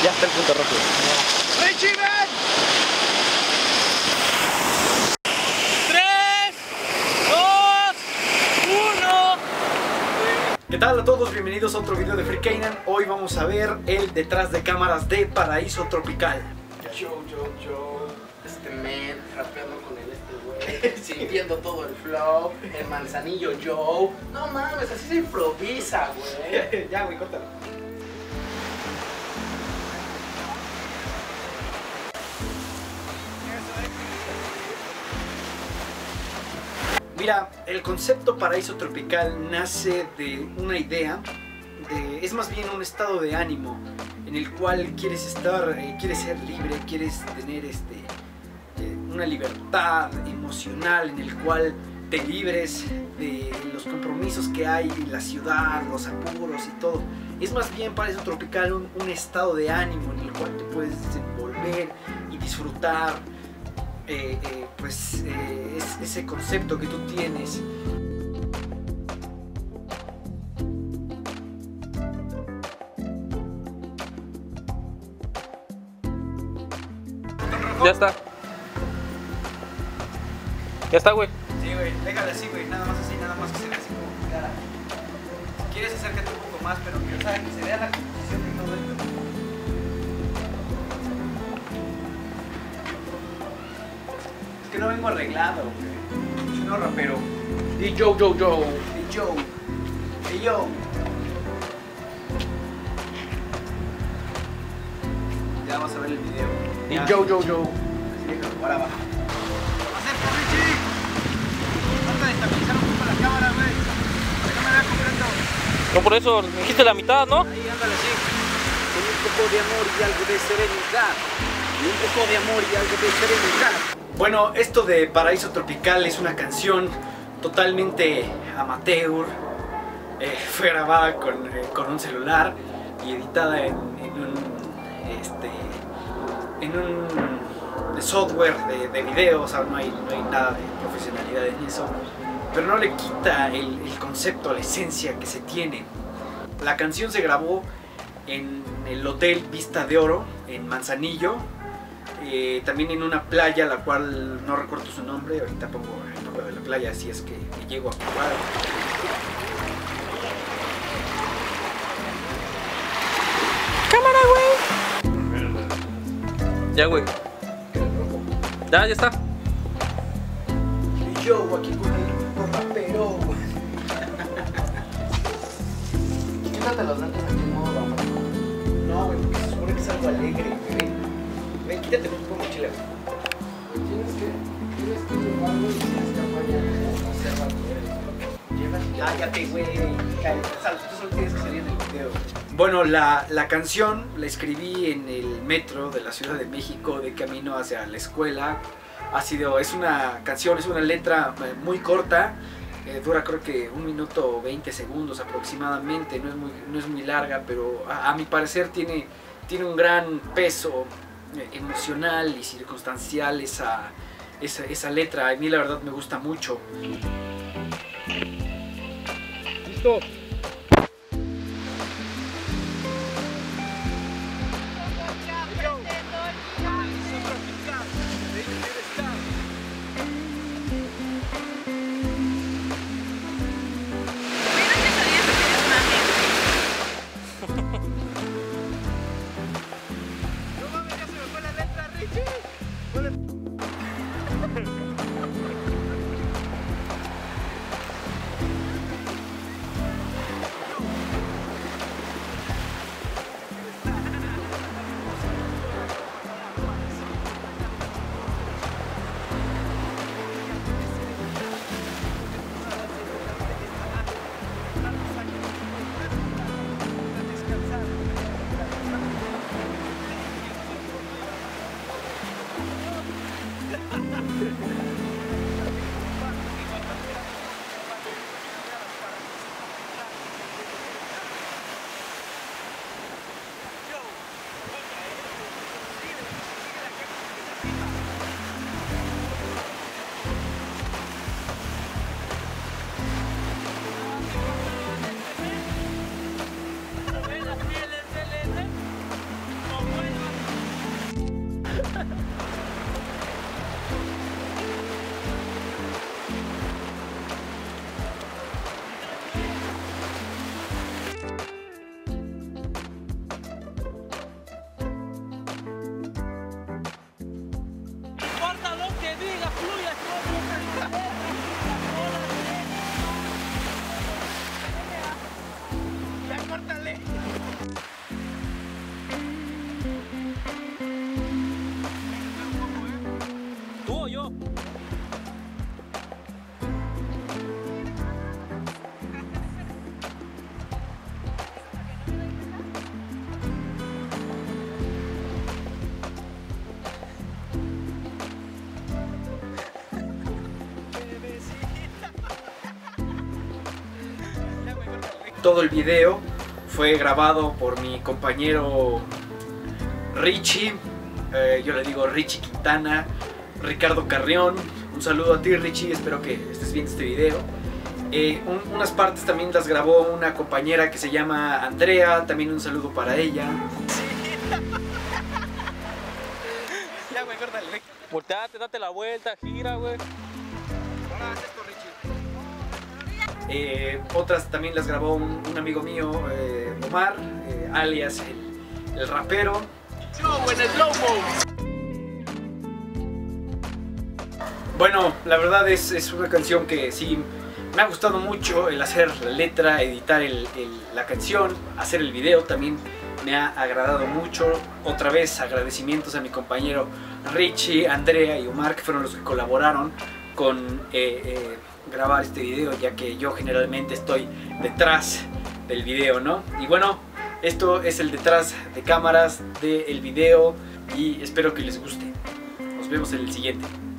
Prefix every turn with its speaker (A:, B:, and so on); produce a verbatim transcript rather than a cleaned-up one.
A: Ya está el punto rojo.
B: ¡Richie, ven!
A: tres, dos, uno.
C: ¿Qué tal a todos? Bienvenidos a otro video de Free Canaan. Hoy vamos a ver el detrás de cámaras de Paraíso Tropical.
B: Yo, yo, yo, este men, rapeando con el este güey, sintiendo todo el flow, el manzanillo Joe. No mames, así se improvisa, güey.
C: Ya, güey, córtalo. Mira, el concepto Paraíso Tropical nace de una idea, de, es más bien un estado de ánimo en el cual quieres estar, eh, quieres ser libre, quieres tener este, eh, una libertad emocional en el cual te libres de los compromisos que hay en la ciudad, los apuros y todo. Es más bien Paraíso Tropical un, un estado de ánimo en el cual te puedes desenvolver y disfrutar. Eh, eh, pues eh, es ese concepto que tú tienes.
A: Ya está. Ya está, güey.
C: Sí, güey, déjale así, güey, nada más así, nada más que se vea así como clara. Si quieres acércate un poco más, pero que, o sea, que se vea la composición de todo esto. Es que no vengo arreglado, güey. Soy un rapero.
B: Y yo, yo, yo.
C: Y yo. Y yo. Ya vamos a ver el video.
B: Y
C: Ya.
B: yo, yo, yo.
C: Así déjalo, ahora va. ¡Acerca, Richie! Trata de estabilizar un poco la cámara, güey. Para que no me vea completo.
A: No, por eso me dijiste la mitad, ¿no?
C: Ahí, ándale, sí. Con un poco de amor y algo de serenidad. Y un poco de amor y algo de serenidad. Bueno, esto de Paraíso Tropical es una canción totalmente amateur. Eh, fue grabada con, eh, con un celular y editada en, en un este, en un software de, de video. O sea, no hay, no hay nada de profesionalidad en eso, pero no le quita el, el concepto, la esencia que se tiene. La canción se grabó en el Hotel Vista de Oro en Manzanillo, eh, también en una playa, la cual no recuerdo su nombre. Ahorita pongo el nombre de la playa, así es que me llego a probar.
A: Cámara, güey. Ya, güey. Ya, ya está.
C: Y yo aquí con el rapero.
B: Quítate los lentes aquí, no, vamos.
C: No, güey, porque se supone que es algo alegre, güey. Ven, ven, quítate un poco mochila.
B: Tienes que, tienes que llevarlo y tienes que apoyar.
C: Cállate, güey. Cállate. Tú solo tienes que salir en el video. Bueno, la, la canción la escribí en el metro de la Ciudad de México de camino hacia la escuela. Ha sido, es una canción, es una letra muy corta. Eh, dura creo que un minuto veinte segundos aproximadamente. No es muy, no es muy larga, pero a, a mi parecer tiene, tiene un gran peso eh, emocional y circunstancial esa, esa, esa letra. A mí la verdad me gusta mucho.
A: Listo.
C: todo el video fue grabado por mi compañero Richie, eh, yo le digo Richie Quintana, Ricardo Carrión. Un saludo a ti, Richie, espero que estés viendo este video. Eh, un, unas partes también las grabó una compañera que se llama Andrea, también un saludo para ella.
A: Ya, güey, córtale. Volteate, date la vuelta, gira, güey.
C: Eh, otras también las grabó un, un amigo mío, eh, Omar, eh, alias el, el rapero. Bueno, la verdad es, es una canción que sí me ha gustado mucho el hacer la letra, editar el, el, la canción, hacer el video también me ha agradado mucho. Otra vez agradecimientos a mi compañero Richie, Andrea y Omar, que fueron los que colaboraron con eh, eh, grabar este video, ya que yo generalmente estoy detrás del video, ¿no? Y bueno, esto es el detrás de cámaras del video y espero que les guste. Nos vemos en el siguiente.